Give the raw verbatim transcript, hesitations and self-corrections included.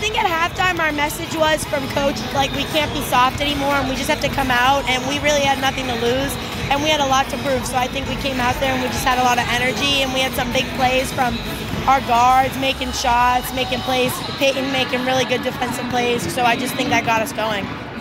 think at halftime our message was from coach, like, we can't be soft anymore and we just have to come out, and we really had nothing to lose and we had a lot to prove. So I think we came out there and we just had a lot of energy, and we had some big plays from our guards making shots, making plays, Peyton making really good defensive plays. So I just think that got us going.